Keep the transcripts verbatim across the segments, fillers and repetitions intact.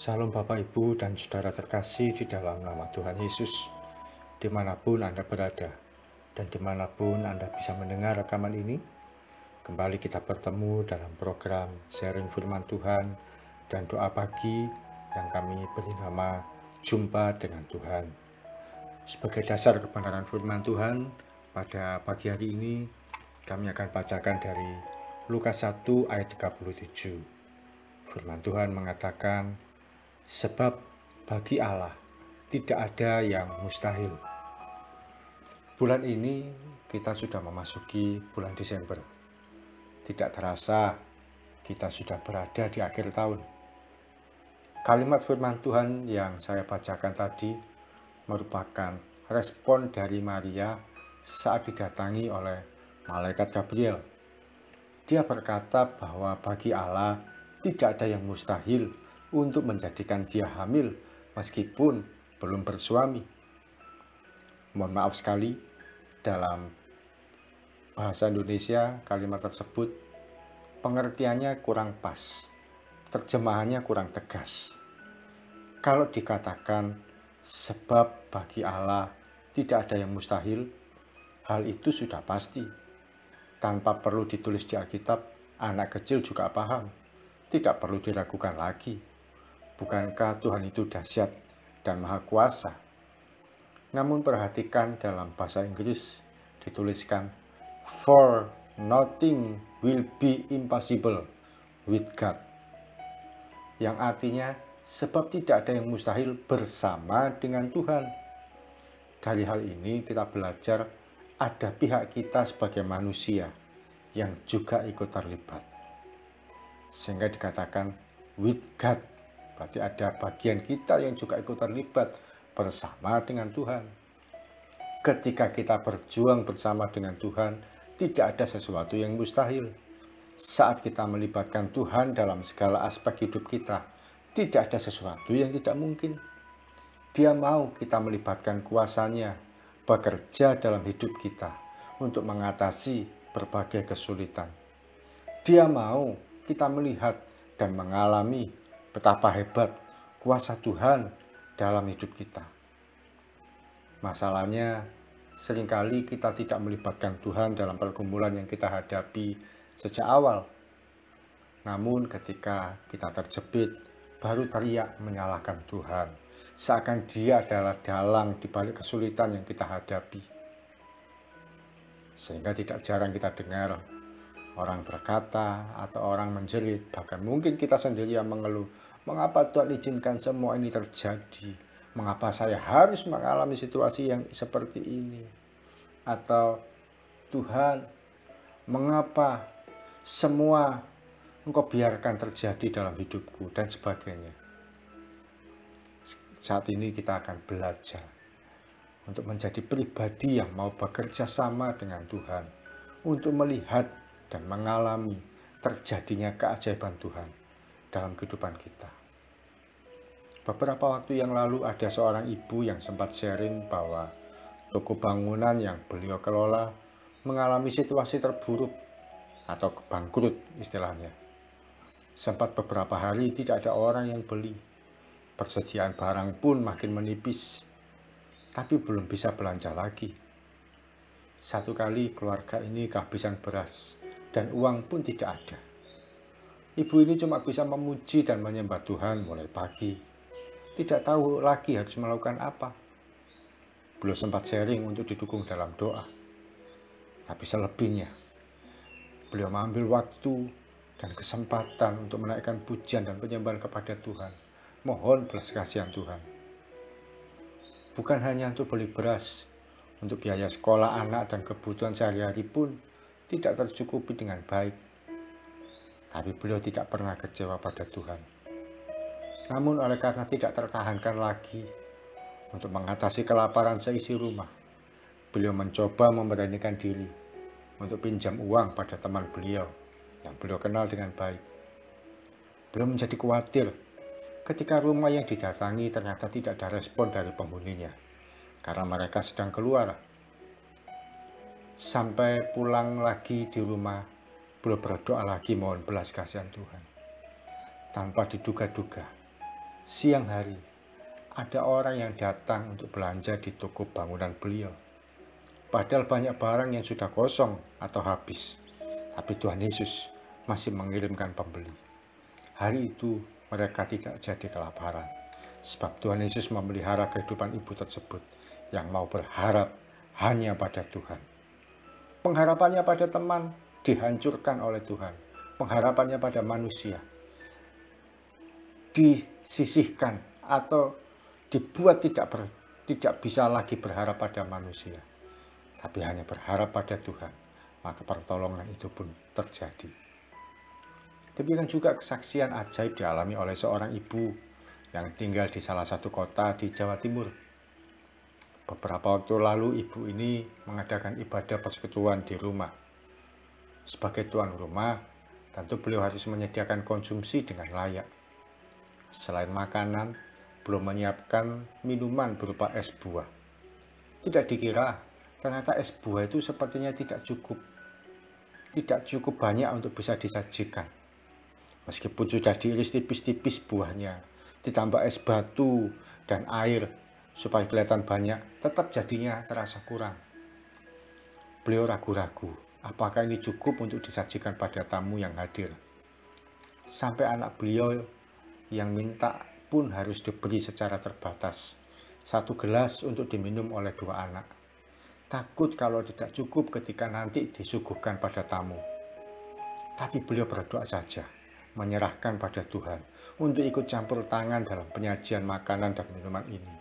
Salam Bapak, Ibu, dan saudara terkasih di dalam nama Tuhan Yesus, dimanapun Anda berada, dan dimanapun Anda bisa mendengar rekaman ini. Kembali kita bertemu dalam program sharing firman Tuhan dan doa pagi yang kami beri nama Jumpa dengan Tuhan. Sebagai dasar kebenaran firman Tuhan, pada pagi hari ini kami akan bacakan dari Lukas satu ayat tiga puluh tujuh. Firman Tuhan mengatakan, sebab bagi Allah tidak ada yang mustahil. Bulan ini kita sudah memasuki bulan Desember. Tidak terasa kita sudah berada di akhir tahun. Kalimat firman Tuhan yang saya bacakan tadi merupakan respon dari Maria saat didatangi oleh malaikat Gabriel. Dia berkata bahwa bagi Allah tidak ada yang mustahil untuk menjadikan dia hamil meskipun belum bersuami. Mohon maaf sekali, dalam bahasa Indonesia kalimat tersebut pengertiannya kurang pas, terjemahannya kurang tegas. Kalau dikatakan sebab bagi Allah tidak ada yang mustahil, hal itu sudah pasti. Tanpa perlu ditulis di Alkitab, anak kecil juga paham. Tidak perlu diragukan lagi. Bukankah Tuhan itu dahsyat dan maha kuasa? Namun perhatikan dalam bahasa Inggris dituliskan, for nothing will be impossible with God. Yang artinya, sebab tidak ada yang mustahil bersama dengan Tuhan. Dari hal ini kita belajar ada pihak kita sebagai manusia yang juga ikut terlibat. Sehingga dikatakan with God. Berarti ada bagian kita yang juga ikut terlibat bersama dengan Tuhan. Ketika kita berjuang bersama dengan Tuhan, tidak ada sesuatu yang mustahil. Saat kita melibatkan Tuhan dalam segala aspek hidup kita, tidak ada sesuatu yang tidak mungkin. Dia mau kita melibatkan kuasanya, bekerja dalam hidup kita untuk mengatasi berbagai kesulitan. Dia mau kita melihat dan mengalami betapa hebat kuasa Tuhan dalam hidup kita. Masalahnya, seringkali kita tidak melibatkan Tuhan dalam pergumulan yang kita hadapi sejak awal. Namun ketika kita terjepit, baru teriak menyalahkan Tuhan. Seakan dia adalah dalang di balik kesulitan yang kita hadapi. Sehingga tidak jarang kita dengar orang berkata atau orang menjerit, bahkan mungkin kita sendiri yang mengeluh, mengapa Tuhan izinkan semua ini terjadi? Mengapa saya harus mengalami situasi yang seperti ini? Atau Tuhan, mengapa semua Engkau biarkan terjadi dalam hidupku dan sebagainya. Saat ini kita akan belajar untuk menjadi pribadi yang mau bekerja sama dengan Tuhan, untuk melihat dan mengalami terjadinya keajaiban Tuhan dalam kehidupan kita. Beberapa waktu yang lalu ada seorang ibu yang sempat sharing bahwa toko bangunan yang beliau kelola mengalami situasi terburuk atau bangkrut istilahnya. Sempat beberapa hari tidak ada orang yang beli. Persediaan barang pun makin menipis, tapi belum bisa belanja lagi. Satu kali keluarga ini kehabisan beras dan uang pun tidak ada. Ibu ini cuma bisa memuji dan menyembah Tuhan mulai pagi. Tidak tahu lagi harus melakukan apa. Belum sempat sharing untuk didukung dalam doa. Tapi selebihnya, beliau mengambil waktu dan kesempatan untuk menaikkan pujian dan penyembahan kepada Tuhan. Mohon belas kasihan Tuhan. Bukan hanya untuk beli beras, untuk biaya sekolah anak dan kebutuhan sehari-hari pun tidak tercukupi dengan baik. Tapi beliau tidak pernah kecewa pada Tuhan. Namun oleh karena tidak tertahankan lagi untuk mengatasi kelaparan seisi rumah, beliau mencoba memberanikan diri untuk pinjam uang pada teman beliau yang beliau kenal dengan baik. Beliau menjadi khawatir ketika rumah yang didatangi ternyata tidak ada respon dari penghuninya, karena mereka sedang keluar. Sampai pulang lagi di rumah, beliau berdoa lagi mohon belas kasihan Tuhan. Tanpa diduga-duga, Siang hari, ada orang yang datang untuk belanja di toko bangunan beliau. Padahal banyak barang yang sudah kosong atau habis. Tapi Tuhan Yesus masih mengirimkan pembeli. Hari itu mereka tidak jadi kelaparan. Sebab Tuhan Yesus memelihara kehidupan ibu tersebut yang mau berharap hanya pada Tuhan. Pengharapannya pada teman dihancurkan oleh Tuhan. Pengharapannya pada manusia disisihkan atau dibuat tidak ber, tidak bisa lagi berharap pada manusia, tapi hanya berharap pada Tuhan. Maka pertolongan itu pun terjadi. Demikian juga kesaksian ajaib dialami oleh seorang ibu yang tinggal di salah satu kota di Jawa Timur. Beberapa waktu lalu ibu ini mengadakan ibadah persekutuan di rumah. Sebagai tuan rumah, tentu beliau harus menyediakan konsumsi dengan layak. Selain makanan, belum menyiapkan minuman berupa es buah. Tidak dikira, ternyata es buah itu sepertinya tidak cukup. Tidak cukup banyak untuk bisa disajikan. Meskipun sudah diiris tipis-tipis buahnya, ditambah es batu dan air supaya kelihatan banyak, tetap jadinya terasa kurang. Beliau ragu-ragu, apakah ini cukup untuk disajikan pada tamu yang hadir. Sampai anak beliau yang minta pun harus diberi secara terbatas. Satu gelas untuk diminum oleh dua anak. Takut kalau tidak cukup ketika nanti disuguhkan pada tamu. Tapi beliau berdoa saja, menyerahkan pada Tuhan untuk ikut campur tangan dalam penyajian makanan dan minuman ini.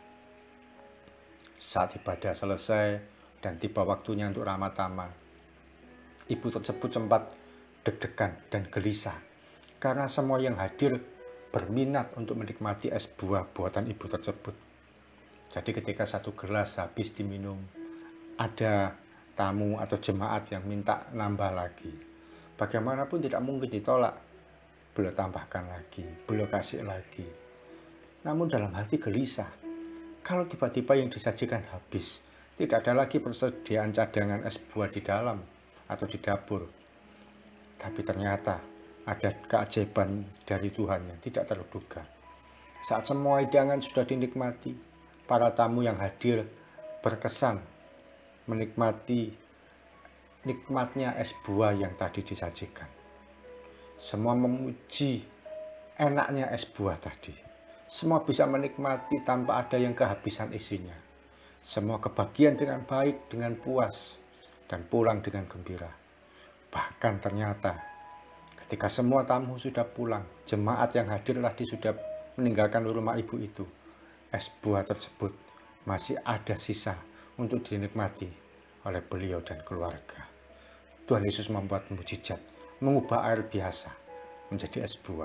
Saat ibadah selesai dan tiba waktunya untuk ramah tamah, ibu tersebut sempat deg-degan dan gelisah karena semua yang hadir berminat untuk menikmati es buah buatan ibu tersebut. Jadi ketika satu gelas habis diminum, ada tamu atau jemaat yang minta nambah lagi. Bagaimanapun tidak mungkin ditolak. Beliau tambahkan lagi, beliau kasih lagi. Namun dalam hati gelisah, kalau tiba-tiba yang disajikan habis, tidak ada lagi persediaan cadangan es buah di dalam atau di dapur. Tapi ternyata ada keajaiban dari Tuhan yang tidak terduga. Saat semua hidangan sudah dinikmati, para tamu yang hadir berkesan menikmati nikmatnya es buah yang tadi disajikan. Semua memuji enaknya es buah tadi. Semua bisa menikmati tanpa ada yang kehabisan isinya. Semua kebagian dengan baik, dengan puas, dan pulang dengan gembira. Bahkan ternyata ketika semua tamu sudah pulang, jemaat yang hadir tadi sudah meninggalkan rumah ibu itu, es buah tersebut masih ada sisa untuk dinikmati oleh beliau dan keluarga. Tuhan Yesus membuat mujizat, mengubah air biasa menjadi es buah.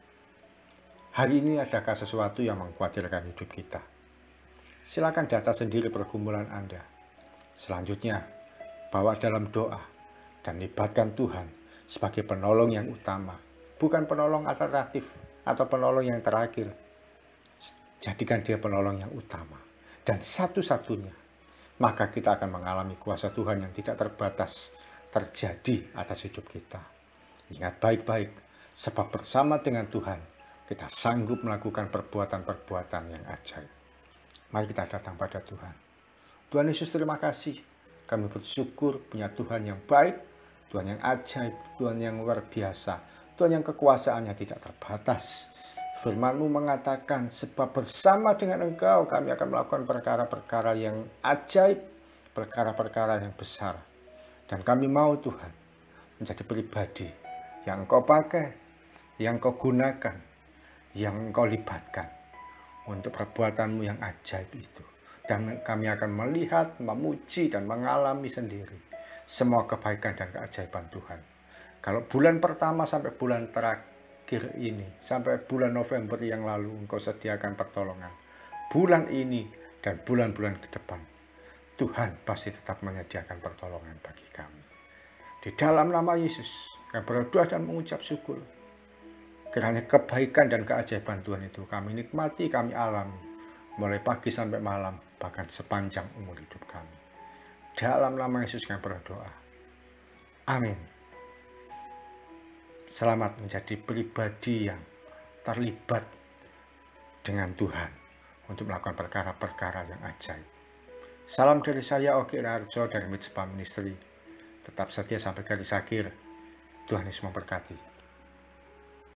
Hari ini adakah sesuatu yang mengkhawatirkan hidup kita? Silakan data sendiri pergumulan Anda. Selanjutnya, bawa dalam doa dan libatkan Tuhan sebagai penolong yang utama, bukan penolong alternatif atau penolong yang terakhir. Jadikan dia penolong yang utama dan satu-satunya. Maka kita akan mengalami kuasa Tuhan yang tidak terbatas terjadi atas hidup kita. Ingat baik-baik, sebab bersama dengan Tuhan, kita sanggup melakukan perbuatan-perbuatan yang ajaib. Mari kita datang pada Tuhan. Tuhan Yesus, terima kasih. Kami bersyukur punya Tuhan yang baik, Tuhan yang ajaib, Tuhan yang luar biasa, Tuhan yang kekuasaannya tidak terbatas. Firman-Mu mengatakan, sebab bersama dengan Engkau kami akan melakukan perkara-perkara yang ajaib, perkara-perkara yang besar. Dan kami mau Tuhan menjadi pribadi yang Engkau pakai, yang Engkau gunakan, yang Engkau libatkan untuk perbuatan-Mu yang ajaib itu. Dan kami akan melihat, memuji, dan mengalami sendiri semua kebaikan dan keajaiban Tuhan. Kalau bulan pertama sampai bulan terakhir ini, sampai bulan November yang lalu Engkau sediakan pertolongan, bulan ini dan bulan-bulan ke depan, Tuhan pasti tetap menyediakan pertolongan bagi kami. Di dalam nama Yesus, kami berdoa dan mengucap syukur. Kiranya kebaikan dan keajaiban Tuhan itu kami nikmati, kami alami, mulai pagi sampai malam, bahkan sepanjang umur hidup kami. Dalam nama Yesus kami berdoa. Amin. Selamat menjadi pribadi yang terlibat dengan Tuhan untuk melakukan perkara-perkara yang ajaib. Salam dari saya, Ogi Raharjo dari Mitspa Ministry. Tetap setia sampai garis akhir. Tuhan Yesus memberkati.